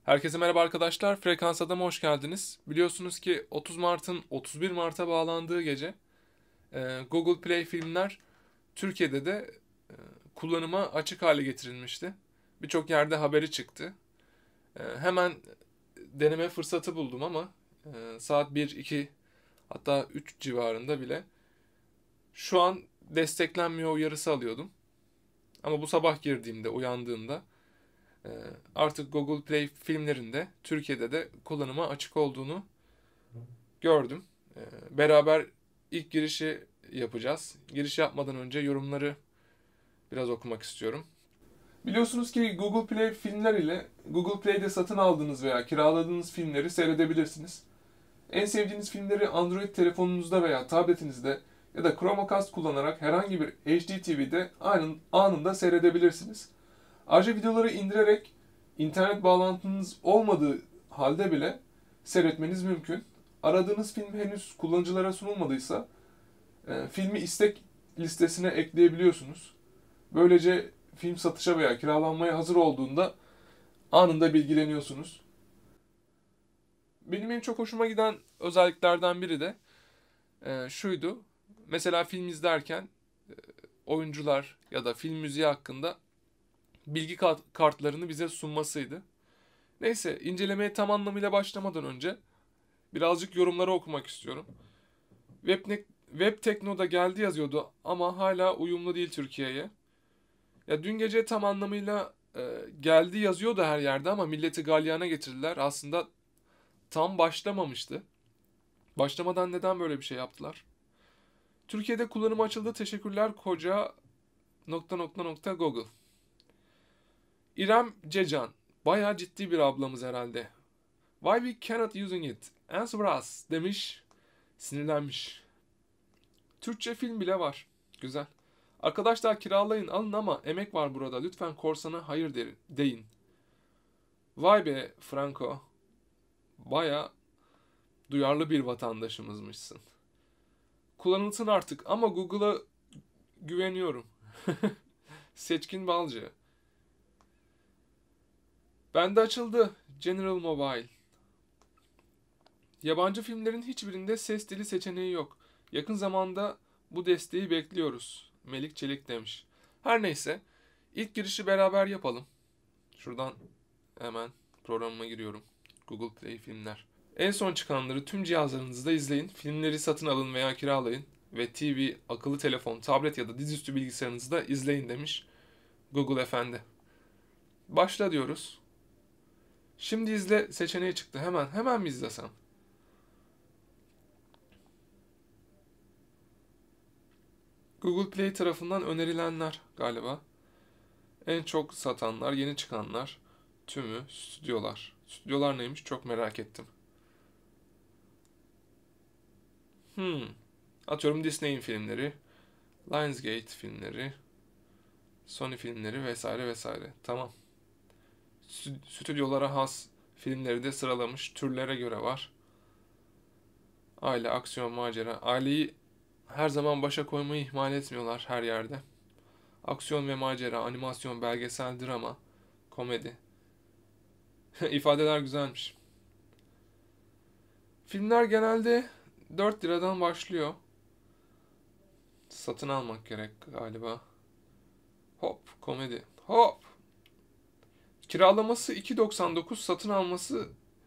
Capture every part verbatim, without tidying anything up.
Herkese merhaba arkadaşlar. Frekans Adam'a hoş geldiniz. Biliyorsunuz ki otuz Mart'ın otuz bir Mart'a bağlandığı gece e, Google Play filmler Türkiye'de de e, kullanıma açık hale getirilmişti. Birçok yerde haberi çıktı. E, hemen deneme fırsatı buldum ama e, saat bir, iki hatta üç civarında bile şu an desteklenmiyor uyarısı alıyordum. Ama bu sabah girdiğimde, uyandığımda e, artık Google Play filmlerinde Türkiye'de de kullanıma açık olduğunu gördüm. Ee, beraber ilk girişi yapacağız. Giriş yapmadan önce yorumları biraz okumak istiyorum. Biliyorsunuz ki Google Play filmler ile Google Play'de satın aldığınız veya kiraladığınız filmleri seyredebilirsiniz. En sevdiğiniz filmleri Android telefonunuzda veya tabletinizde ya da Chromecast kullanarak herhangi bir H D T V'de anında seyredebilirsiniz. Ayrıca videoları indirerek internet bağlantınız olmadığı halde bile seyretmeniz mümkün. Aradığınız film henüz kullanıcılara sunulmadıysa e, filmi istek listesine ekleyebiliyorsunuz. Böylece film satışa veya kiralanmaya hazır olduğunda anında bilgileniyorsunuz. Benim en çok hoşuma giden özelliklerden biri de e, şuydu. Mesela film izlerken e, oyuncular ya da film müziği hakkında bilgi kartlarını bize sunmasıydı. Neyse, incelemeye tam anlamıyla başlamadan önce birazcık yorumları okumak istiyorum. Web, Web Tekno'da geldi yazıyordu ama hala uyumlu değil Türkiye'ye. Ya dün gece tam anlamıyla e, geldi yazıyordu her yerde ama milleti galyana getirdiler. Aslında tam başlamamıştı. Başlamadan neden böyle bir şey yaptılar? Türkiye'de kullanıma açıldı. Teşekkürler koca nokta nokta nokta Google. İrem Cecan. Bayağı ciddi bir ablamız herhalde. Why we cannot using it? Answer us demiş. Sinirlenmiş. Türkçe film bile var. Güzel. Arkadaşlar kiralayın alın ama emek var burada. Lütfen korsana hayır derin, deyin. Vay be Franco. Baya duyarlı bir vatandaşımızmışsın. Kullanılsın artık ama Google'a güveniyorum. Seçkin Balcı. Bende açıldı. General Mobile. Yabancı filmlerin hiçbirinde ses dili seçeneği yok. Yakın zamanda bu desteği bekliyoruz. Melik Çelik demiş. Her neyse. İlk girişi beraber yapalım. Şuradan hemen programıma giriyorum. Google Play filmler. En son çıkanları tüm cihazlarınızda izleyin. Filmleri satın alın veya kiralayın. Ve T V, akıllı telefon, tablet ya da dizüstü bilgisayarınızda izleyin demiş Google Efendi. Başla diyoruz. Şimdi izle seçeneği çıktı. Hemen hemen mi izlesem? Google Play tarafından önerilenler galiba. En çok satanlar, yeni çıkanlar, tümü, stüdyolar. Stüdyolar neymiş çok merak ettim. Hmm. Atıyorum Disney'in filmleri, Lionsgate filmleri, Sony filmleri vesaire vesaire. Tamam. Stüdyolara has filmleri de sıralamış. Türlere göre var. Aile, aksiyon, macera. Aileyi her zaman başa koymayı ihmal etmiyorlar her yerde. Aksiyon ve macera, animasyon, belgesel, drama, komedi. İfadeler güzelmiş. Filmler genelde dört liradan başlıyor. Satın almak gerek galiba. Hop, komedi. Hop. Kiralaması iki doksan dokuz, satın alması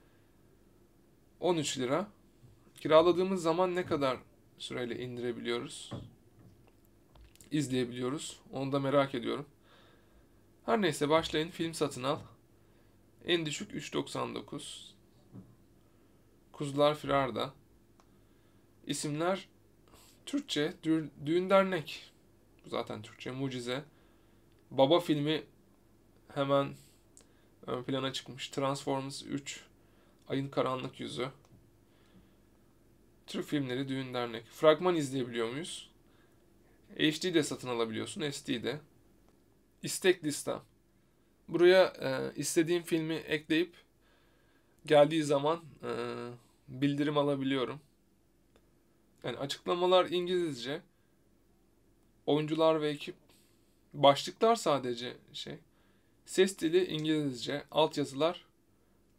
on üç lira. Kiraladığımız zaman ne kadar süreyle indirebiliyoruz? İzleyebiliyoruz. Onu da merak ediyorum. Her neyse başlayın. Film satın al. En düşük üç doksan dokuz. Kuzular Firarda. İsimler Türkçe. Düğün Dernek. Bu zaten Türkçe. Mucize. Baba filmi hemen ön plana çıkmış. Transformers üç. Ayın Karanlık Yüzü. Türk filmleri Düğün Dernek. Fragman izleyebiliyor muyuz? H D de satın alabiliyorsun. S D de. İstek listem. Buraya e, istediğim filmi ekleyip geldiği zaman e, bildirim alabiliyorum. Yani açıklamalar İngilizce. Oyuncular ve ekip. Başlıklar sadece şey. Ses dili İngilizce. Altyazılar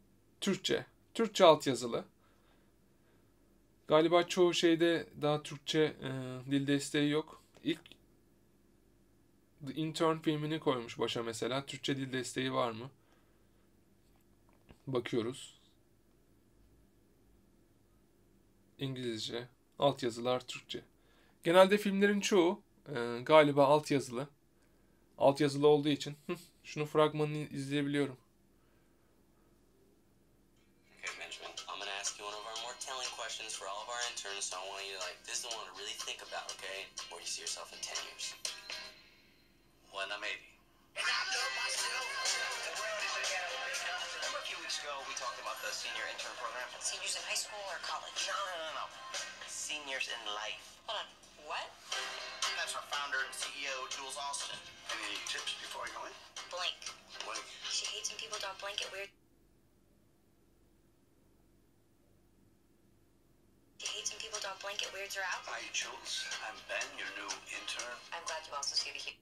Türkçe. Türkçe altyazılı. Galiba çoğu şeyde daha Türkçe e, dil desteği yok. İlk The Intern filmini koymuş başa mesela. Türkçe dil desteği var mı? Bakıyoruz. İngilizce. Altyazılar Türkçe. Genelde filmlerin çoğu e, galiba altyazılı. Altyazılı olduğu için şunu fragmanını izleyebiliyorum. Okay, Benjamin, I'm gonna ask you one of our more telling questions for all of our interns, so I want you to like, this is the one to really think about, okay? Where do you see yourself in ten years? When I'm eighty. Remember a few weeks ago we talked about the senior intern program? Seniors in high school or college? No, no, no, no. Seniors in life. Hold on. What? That's our founder and C E O, Jules Austin. Any tips before I go in? Blink. Blink. She hates when people don't blink at weird. She hates when people don't blink. It weirds her out. Hi, Jules. I'm Ben, your new intern. I'm glad you also see the hu-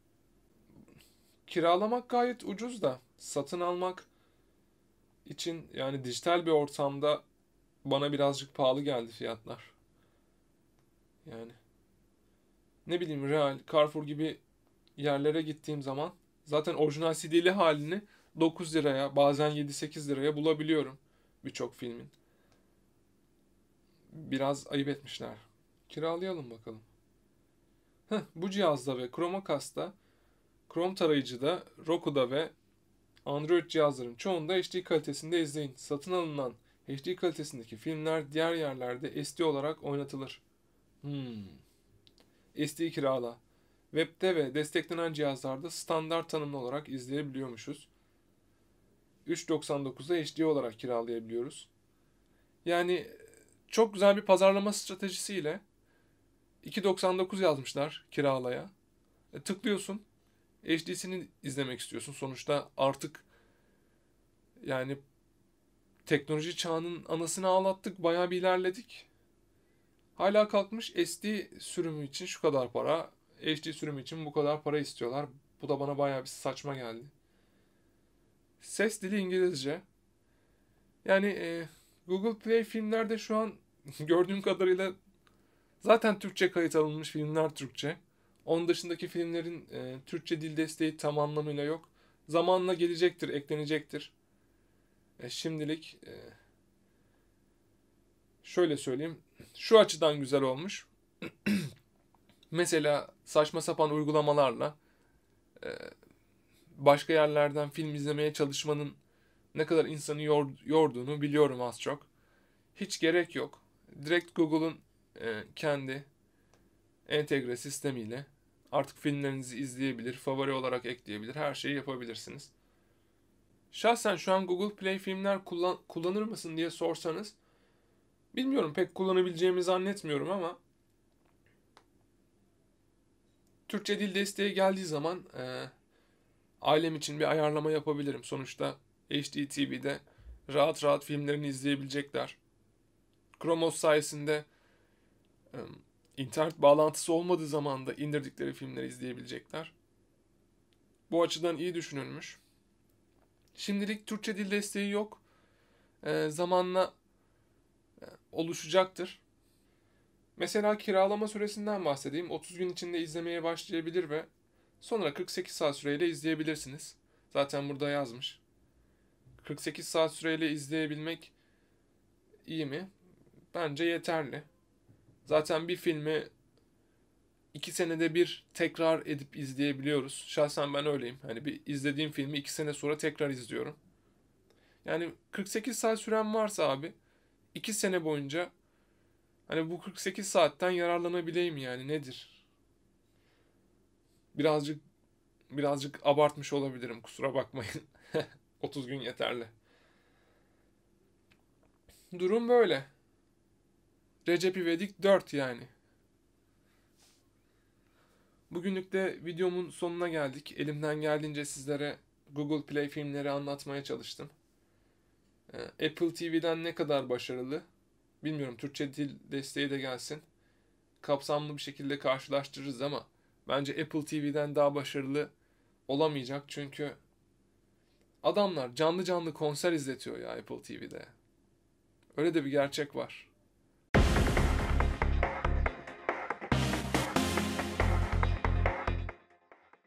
Kiralamak gayet ucuz da satın almak için yani dijital bir ortamda bana birazcık pahalı geldi fiyatlar. Yani ne bileyim Real, Carrefour gibi yerlere gittiğim zaman zaten orijinal C D'li halini dokuz liraya bazen yedi sekiz liraya bulabiliyorum birçok filmin. Biraz ayıp etmişler. Kiralayalım bakalım. Heh, bu cihazda ve Chromecast'ta, Chrome tarayıcıda, Roku'da ve Android cihazların çoğunda H D kalitesinde izleyin. Satın alınan H D kalitesindeki filmler diğer yerlerde S D olarak oynatılır. Hmm. S D kirala. Web'de ve desteklenen cihazlarda standart tanımlı olarak izleyebiliyormuşuz. üç doksan dokuzda H D olarak kiralayabiliyoruz. Yani çok güzel bir pazarlama stratejisiyle iki doksan dokuz yazmışlar kiralaya. E, tıklıyorsun. H D'sini izlemek istiyorsun. Sonuçta artık yani teknoloji çağının anasını ağlattık. Bayağı bir ilerledik. Hala kalkmış S D sürümü için şu kadar para, H D sürümü için bu kadar para istiyorlar. Bu da bana bayağı bir saçma geldi. Ses dili İngilizce. Yani e, Google Play filmlerde şu an gördüğüm kadarıyla zaten Türkçe kayıt alınmış filmler Türkçe. Onun dışındaki filmlerin e, Türkçe dil desteği tam anlamıyla yok. Zamanla gelecektir, eklenecektir. E, şimdilik e, şöyle söyleyeyim. Şu açıdan güzel olmuş. Mesela saçma sapan uygulamalarla e, başka yerlerden film izlemeye çalışmanın ne kadar insanı yor, yorduğunu biliyorum az çok. Hiç gerek yok. Direkt Google'un e, kendi entegre sistemiyle artık filmlerinizi izleyebilir, favori olarak ekleyebilir, her şeyi yapabilirsiniz. Şahsen şu an Google Play filmler kullan, kullanır mısın diye sorsanız, bilmiyorum, pek kullanabileceğimi zannetmiyorum ama Türkçe dil desteği geldiği zaman e, ailem için bir ayarlama yapabilirim. Sonuçta H D T V'de rahat rahat filmlerini izleyebilecekler. Chromos sayesinde e, internet bağlantısı olmadığı zaman da indirdikleri filmleri izleyebilecekler. Bu açıdan iyi düşünülmüş. Şimdilik Türkçe dil desteği yok. E, zamanla e, oluşacaktır. Mesela kiralama süresinden bahsedeyim. otuz gün içinde izlemeye başlayabilir ve sonra kırk sekiz saat süreyle izleyebilirsiniz. Zaten burada yazmış. kırk sekiz saat süreyle izleyebilmek iyi mi? Bence yeterli. Zaten bir filmi iki senede bir tekrar edip izleyebiliyoruz. Şahsen ben öyleyim. Hani bir izlediğim filmi iki sene sonra tekrar izliyorum. Yani kırk sekiz saat süren varsa abi iki sene boyunca hani bu kırk sekiz saatten yararlanabileyim yani nedir? Birazcık birazcık abartmış olabilirim, kusura bakmayın. otuz gün yeterli. Durum böyle. Recep İvedik dört yani. Bugünlük de videomun sonuna geldik. Elimden geldiğince sizlere Google Play filmleri anlatmaya çalıştım. Apple T V'den ne kadar başarılı bilmiyorum. Türkçe dil desteği de gelsin. Kapsamlı bir şekilde karşılaştırırız ama bence Apple T V'den daha başarılı olamayacak. Çünkü Adamlar canlı canlı konser izletiyor ya Apple T V'de. Öyle de bir gerçek var.